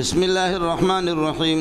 بسم اللہ الرحمن الرحیم.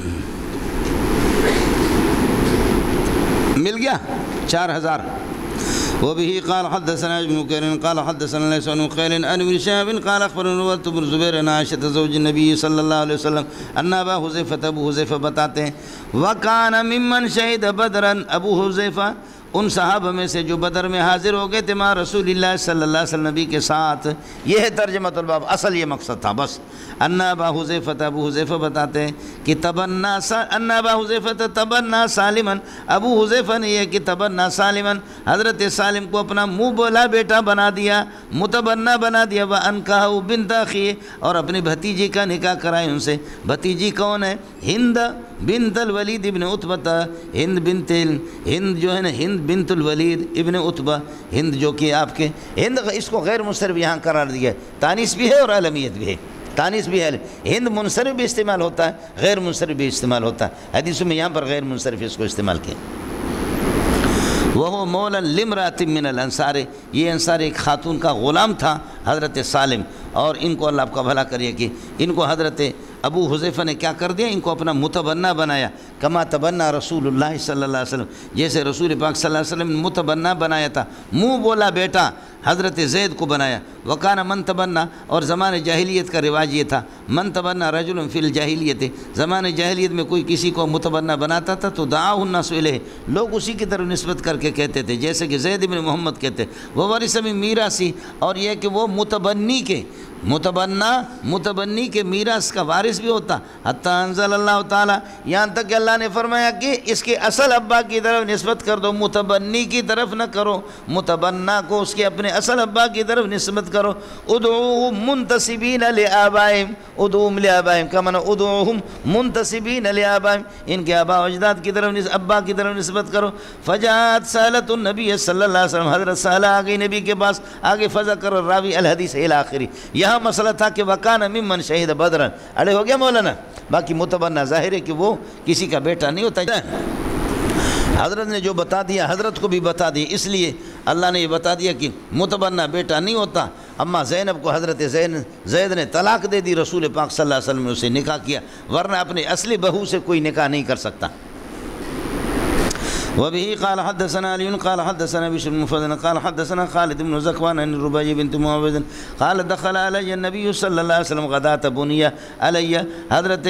مل گیا 4000. وبه قال حدثنا ابن كثير قال حدثنا ليس بن خير عن ابن شهاب قال اخبرنا عروة بن الزبير عن عائشة زوج النبي صلی اللہ علیہ وسلم ان ابا حذیفہ ابو حذیفہ بتاتے ہیں وكان ممن شهد بدرا. ابو حذیفہ ان صحابہ میں سے جو بدر میں حاضر ہو گئے تھے مع رسول اللہ صلی اللہ علیہ وسلم نبی کے ساتھ. یہ ہے ترجمۃ الباب. اصل یہ مقصد تھا بس. ان ابا حذیفہ ابو حذیفہ بتاتے ہیں کہ ان ابا حذیفہ تبنا سالما. ابو حذیفہ نے یہ کہ تبنا سالما حضرت سالم کو اپنا منہ بولا بیٹا بنا دیا, متبنا بنا دیا. وانکحہ بنت اخیہ اور اپنی بھتیجی کا نکاح کرائے ان سے. بھتیجی کون ہے؟ ہند بنت الولید ابن عتبہ. ہند جو ہے نا, ہند بنت الولید ابن عتبہ. ہند جو کہ آپ کے ہند اس کو غیر منصرف یہاں قرار دیا ہے. تانیث بھی ہے اور علمیت بھی ہے. تانیث بھی ہے. ہند منصرف بھی استعمال ہوتا ہے, غیر منصرف بھی استعمال ہوتا ہے. حدیثوں میں یہاں پر غیر منصرف اس کو استعمال کیا. وہ مولا لامرأۃ من الانصار. یہ انصار ایک خاتون کا غلام تھا حضرت سالم. اور ان کو اللہ آپ کا بھلا کریے کہ ان کو حضرت ابو حذیفہ نے کیا کر دیا, ان کو اپنا متبنا بنایا. کما تبنا رسول اللہ صلی اللہ علیہ وسلم, جیسے رسول پاک صلی اللہ علیہ وسلم نے متبنا بنایا تھا, منہ بولا بیٹا حضرت زید کو بنایا. وکان من تبنا, اور زمانے جاہلیت کا رواج یہ تھا, من تبنا رجل فی الجاہلیت. زمانے جاہلیت میں کوئی کسی کو متبنا بناتا تھا تو دعاہ الناس الیہ, لوگ اسی کی طرف نسبت کر کے کہتے تھے, جیسے کہ زید بن محمد کہتے. وہ ورث من میراثی, اور یہ کہ وہ متبنی کے میراث کا وارث بھی ہوتا. حتی انزل اللہ تعالیٰ, یہاں تک کہ اللہ نے فرمایا کہ اس کے اصل ابا کی طرف نسبت کر دو, متبنی کی طرف نہ کرو. متبنا کو اس کے اپنے اصل ابا کی طرف نسبت کرو. ادعوہم منتسبین لآبائہم, ادعوہم لآبائہم کا معنی ادعوہم منتسبین لآبائہم, ان کے آبا و اجداد کی طرف ابا کی طرف نسبت کرو. فجاءت سہلۃ النبی صلی اللہ علیہ وسلم, حضرت سہلہ آ گئی نبی کے پاس. آگے فذکر الراوی الحدیث الی آخری. یہاں مسئلہ تھا کہ وکان ممن شہد بدرا. اڑے ہو گیا مولانا. باقی متبنا ظاہر ہے کہ وہ کسی کا بیٹا نہیں ہوتا. حضرت نے جو بتا دیا حضرت کو بھی بتا دیا, اس لیے اللہ نے یہ بتا دیا کہ متبنا بیٹا نہیں ہوتا. اما زینب کو حضرت زید نے طلاق دے دی, رسول پاک صلی اللہ علیہ وسلم نے اسے نکاح کیا, ورنہ اپنے اصلی بہو سے کوئی نکاح نہیں کر سکتا. وبه قال حدثنا علي قال حدثنا بشر بن مفضل قال حدثنا خالد بن زكوان عن ربيع بنت معوذ قال دخل علي النبي صلى الله عليه وسلم غداة بني علي. حضرت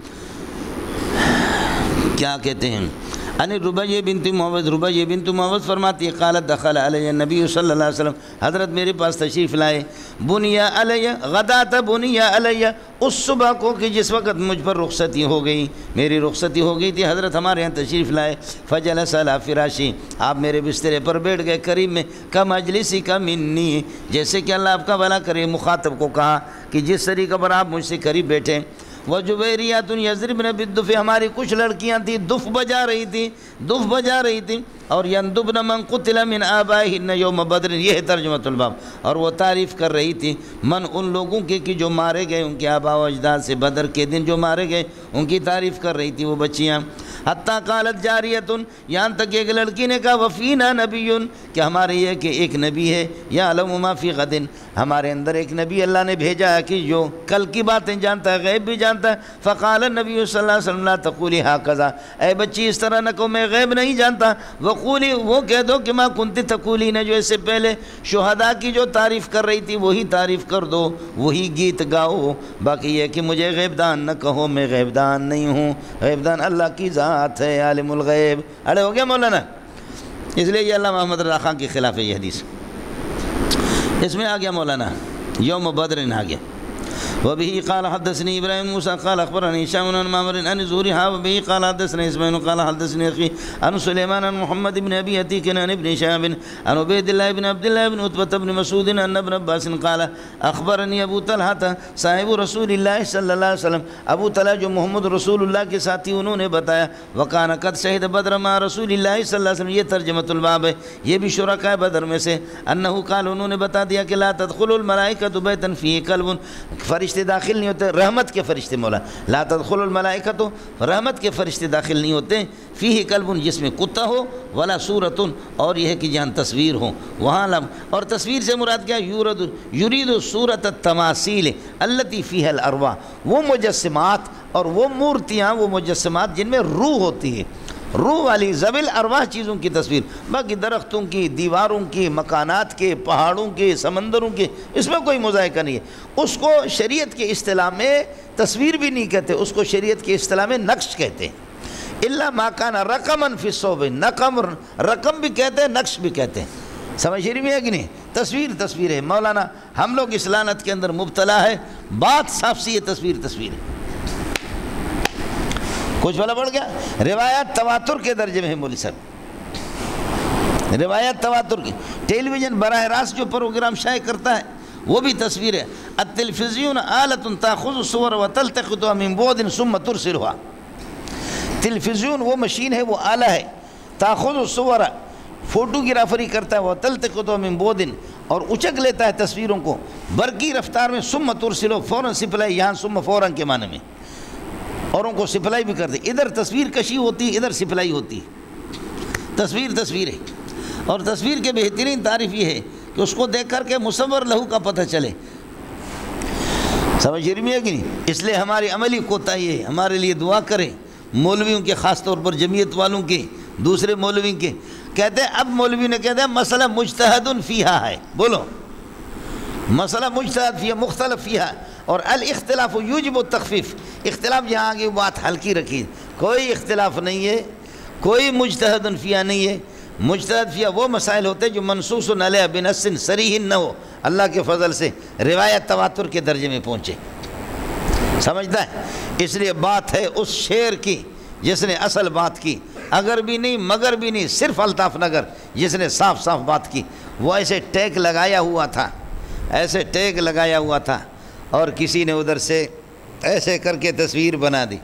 کیا کہتے ہیں ان ربیع بنت معوذ فرماتی ہے قالت دخل علی النبی صلی اللہ علیہ وسلم, حضرت میرے پاس تشریف لائے. بنی علی غداۃ بنی علی, اس صبح کو کہ جس وقت مجھ پر رخصتی ہو گئی, میری رخصتی ہو گئی تھی, حضرت ہمارے یہاں تشریف لائے. فجلس علی فراشی, آپ میرے بسترے پر بیٹھ گئے قریب میں. کمجلسی کا منی, جیسے کہ اللہ آپ کا بھلا کرے. مخاطب کو کہا کہ جس طریقے پر آپ مجھ سے قریب بیٹھیں. وجویریات یضربن بالدف, ہماری کچھ لڑکیاں تھیں دف بجا رہی تھیں. اور یندبن من قتل من آبائہن یوم بدر, یہ ہے ترجمۃ الباب. اور وہ تعریف کر رہی تھی من ان لوگوں کے کہ جو مارے گئے, ان کے آبا و اجداد سے بدر کے دن جو مارے گئے, ان کی تعریف کر رہی تھی وہ بچیاں. حتیٰ قالت جاریتن, یہاں تک ایک لڑکی نے کہا وفینا نبی, کہ ہمارے یہ کہ ایک نبی ہے, یعلم ما فی غد, ہمارے اندر ایک نبی اللہ نے بھیجا ہے کہ جو کل کی باتیں جانتا ہے, غیب بھی جانتا ہے. فقال النبی صلی اللہ علیہ وسلم لا تقولی ہاکذا, اے بچی اس طرح نہ کہو میں غیب نہیں جانتا. وقولی, وہ کہہ دو کہ ما کنت تقولین, جو اس سے پہلے شہداء کی جو تعریف کر رہی تھی وہی تعریف کر دو, وہی گیت گاؤ. باقی یہ کہ مجھے غیب دان نہ کہو, میں غیب دان نہیں ہوں, غیب دان اللہ کی ذات ہے, عالم الغیب. اڑے ہو گیا مولانا. اس لیے یہ علامہ محمد رضا خان کے خلاف ہے یہ حدیث. اس میں آ گیا مولانا یوم بدر آ گیا. وبه قال حدثني ابراهيم موسى قال اخبرني هشام بن معمر عن زهري وبه قال حدثني اسماعيل قال حدثني اخي عن سليمان عن محمد بن ابي عتيق عن ابن شهاب عن عبيد الله بن عبد الله بن عتبة بن مسعود ان ابن عباس قال اخبرني ابو طلحة صاحب رسول الله صلى الله عليه وسلم, ابو طلحہ جو محمد رسول اللہ کے ساتھی, انہوں نے بتایا وكان قد شهد بدر مع رسول الله صلی اللہ علیہ وسلم. یہ ترجمۃ الباب ہے, یہ بھی شرکاء بدر میں سے. انه قال, انہوں نے بتا دیا کہ لا تدخل الملائکۃ بیتا فیہ کلب, فرشتے داخل نہیں ہوتے، رحمت کے فرشتے مولا لا تدخل الملائکۃ، رحمت کے فرشتے داخل نہیں ہوتے، فیہ کلب، جس میں کتا ہو، ولا صورت، اور یہ ہے کہ جہاں تصویر ہو وہاں لم، اور تصویر سے مراد کیا؟ یرید صورت التماثیل التی فیہا الارواح، وہ مجسمات اور وہ مورتیاں، وہ مجسمات جن میں روح ہوتی ہے، روح والی ذویل ارواح چیزوں کی تصویر، باقی درختوں کی، دیواروں کی، مکانات کے، پہاڑوں کے، سمندروں کے، اس میں کوئی مذائقہ نہیں ہے۔ اس کو شریعت کے اصطلاح میں تصویر بھی نہیں کہتے، اس کو شریعت کے اصطلاح میں نقش کہتے ہیں۔ الا ما کان رقما فی الصوب، رقم بھی کہتے ہیں، نقش بھی کہتے ہیں، سمجھ رہی میں ہے کہ نہیں؟ تصویر ہے۔ مولانا ہم لوگ اس لعنت کے اندر مبتلا ہے، بات صاف سی ہے، تصویر ہے۔ کچھ بلا بڑھ گیا؟ روایات تواتر کے درجے میں ہے مولوی صاحب، روایات تواتر کی۔ ٹیلی ویژن براہ راست جو پروگرام شائع کرتا ہے وہ بھی تصویر ہے۔ التلفزیون آلۃ تاخذ الصور وتلتقطها من بعد ثم ترسلها، تلفزیون وہ مشین ہے، وہ آلہ ہے، تاخذ الصور، فوٹوگرافری کرتا ہے، وتلتقطها من بعد، اور اچک لیتا ہے تصویروں کو برقی رفتار میں، ثم ترسلها، فوراً سپلائی، یہاں ثم فوراً کے معنی میں، اوروں کو سپلائی بھی کر دے۔ ادھر تصویر کشی ہوتی ہے، ادھر سپلائی ہوتی ہے۔ تصویر ہے، اور تصویر کے بہترین تعریف یہ ہے کہ اس کو دیکھ کر کے مصور لہو کا پتہ چلے، سمجھ رہی ہے کہ نہیں؟ اس لیے ہماری عملی کوتاہی ہے، ہمارے لیے دعا کریں، مولویوں کے، خاص طور پر جمعیت والوں کے، دوسرے مولوی کے۔ کہتے ہیں اب مولوی نے کہتے ہیں مسئلہ مجتہد فیہا ہے، بولو مسئلہ مجتہد فیہا، مختلف فیہا، اور الاختلاف یوجب التخفیف، اختلاف جہاں آگے بات ہلکی رکھی، کوئی اختلاف نہیں ہے، کوئی مجتہد فیہا نہیں ہے۔ مجتہد فیہا وہ مسائل ہوتے ہیں جو منصوص علیہ بنص صریح نہ ہو، اللہ کے فضل سے روایت تواتر کے درجے میں پہنچے، سمجھتا ہے؟ اس لیے بات ہے اس شعر کی جس نے اصل بات کی، اگر بھی نہیں مگر بھی نہیں، صرف الطاف نگر جس نے صاف صاف بات کی۔ وہ ایسے ٹیک لگایا ہوا تھا، ایسے ٹیک لگایا ہوا تھا، اور کسی نے ادھر سے ایسے کر کے تصویر بنا دی،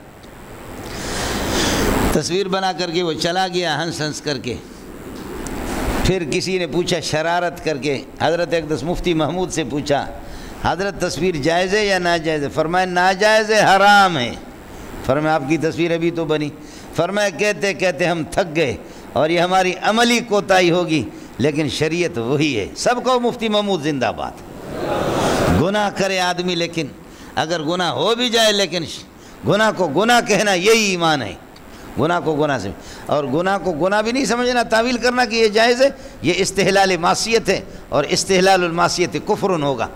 تصویر بنا کر کے وہ چلا گیا ہنس کر کے۔ پھر کسی نے پوچھا شرارت کر کے، حضرت اقدس مفتی محمود سے پوچھا، حضرت تصویر جائز ہے یا ناجائز ہے؟ فرمایا ناجائز ہے، حرام ہے۔ فرمایا آپ کی تصویر ابھی تو بنی۔ فرمایا کہتے کہتے ہم تھک گئے، اور یہ ہماری عملی کوتاہی ہوگی، لیکن شریعت وہی ہے۔ سب کو مفتی محمود زندہ باد۔ گناہ کرے آدمی، لیکن اگر گناہ ہو بھی جائے، لیکن گناہ کو گناہ کہنا یہی ایمان ہے، گناہ کو گناہ سے، اور گناہ کو گناہ بھی نہیں سمجھنا، تعویل کرنا کہ یہ جائز ہے، یہ استحلال معصیت ہے، اور استحلال المعصیت کفر ہوگا،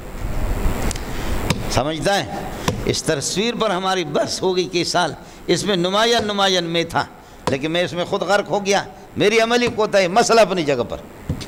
سمجھتا ہے؟ اس تصویر پر ہماری بحث ہو گئی کئی سال، اس میں نمایاں میں تھا، لیکن میں اس میں خود غرق ہو گیا، میری عملی کوتاہی، مسئلہ اپنی جگہ پر،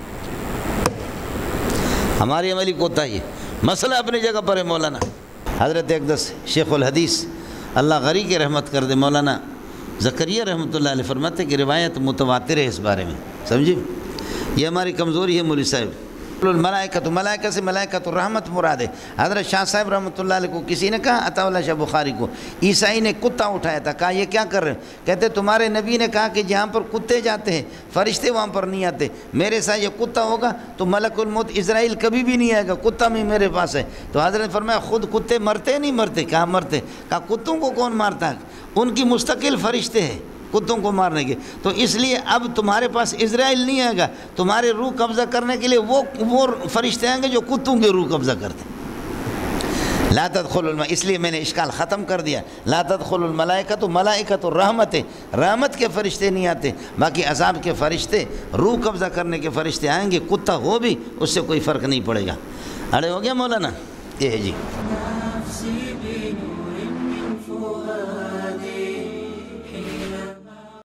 ہماری عملی کوتاہی ہے، مسئلہ اپنی جگہ پر ہے۔ مولانا حضرت اقدس شیخ الحدیث اللہ غری کے رحمت کر دے، مولانا زکریا رحمۃ اللہ علیہ فرماتے کہ روایت متواتر ہے اس بارے میں، سمجھے؟ یہ ہماری کمزوری ہے مولوی صاحب۔ الملائکۃ، ملائکہ سے ملائکۃ الرحمت مراد ہے۔ حضرت شاہ صاحب رحمۃ اللہ علیہ کو کسی نے کہا، عطا اللہ شاہ بخاری کو، عیسائی نے کتا اٹھایا تھا، کہا یہ کیا کر رہے ہیں؟ کہتے تمہارے نبی نے کہا کہ جہاں پر کتے جاتے ہیں فرشتے وہاں پر نہیں آتے، میرے ساتھ یہ کتا ہوگا تو ملک الموت اسرائیل کبھی بھی نہیں آئے گا، کتا بھی میرے پاس ہے۔ تو حضرت نے فرمایا خود کتے مرتے نہیں مرتے؟ کہا مرتے۔ کہا کتوں کو کون مارتا ہے؟ ان کی مستقل فرشتے ہیں کتوں کو مارنے کے، تو اس لیے اب تمہارے پاس اسرائیل نہیں آئے گا، تمہارے روح قبضہ کرنے کے لیے وہ فرشتے آئیں گے جو کتوں کے روح قبضہ کرتے ہیں۔ لا تدخل اس لیے میں نے اشکال ختم کر دیا، لا تدخل الملائکۃ، ملائکۃ الرحمت، رحمت کے فرشتے نہیں آتے، باقی عذاب کے فرشتے، روح قبضہ کرنے کے فرشتے آئیں گے، کتا ہو بھی اس سے کوئی فرق نہیں پڑے گا۔ اڑے ہو گیا مولانا؟ یہ ہے جی۔